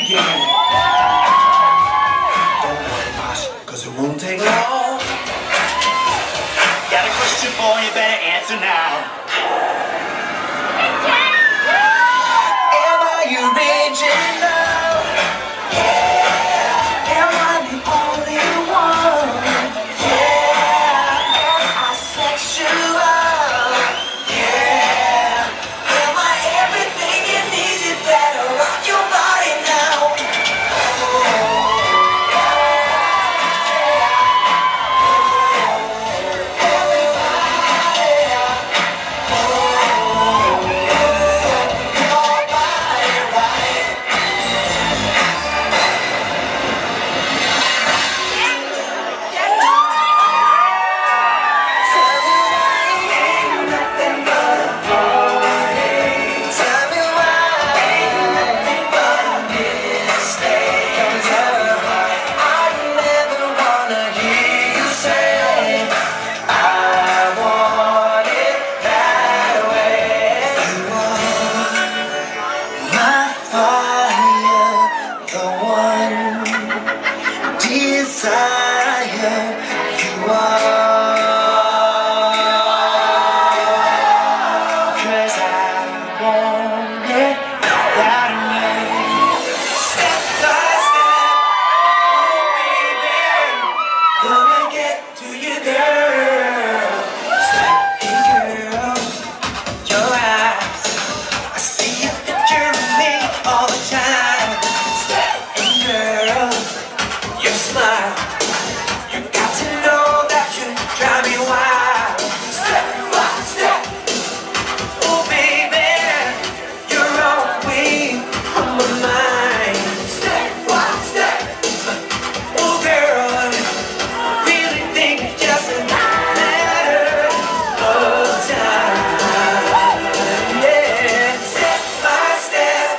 again. Don't worry, Posh, cause it won't take long. Got a question for you, better answer now. Am I original? Yeah. Am I the only one? Yeah. Am I sexual? Yeah. Am I everything you need? You better rock your body now. Desire, you are. 'Cause I want it that way. Step by step, oh baby, gonna get to you, girl. Hey girl, your eyes, I see a picture of me all the time. Hey girl, your smile, you got to know that you drive me wild. Step by step, oh baby, you're always on my mind. Step by step, oh girl, really think it's just a matter of time. Yeah, step by step.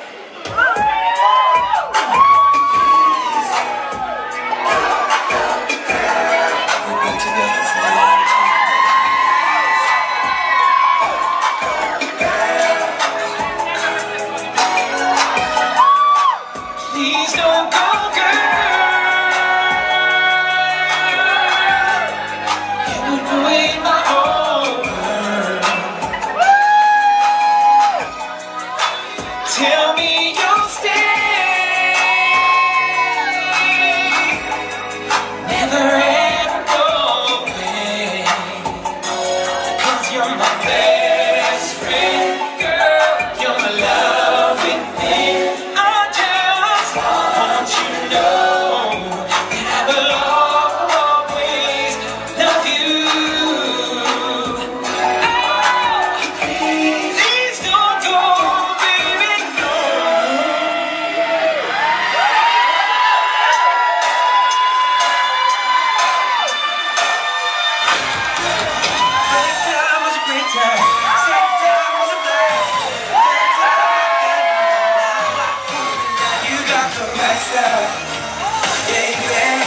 We've been together for a long time. Please don't go, girl. You would ruin my whole world. Tell me you'll stay. Never ever go away. 'Cause you're my best friend, girl. You're my love within. I just want you to know that I will always love you. Oh, please don't go, baby, no. First time was a great time. Second time was a blast. Third time, now you got the right stuff. Yeah, yeah.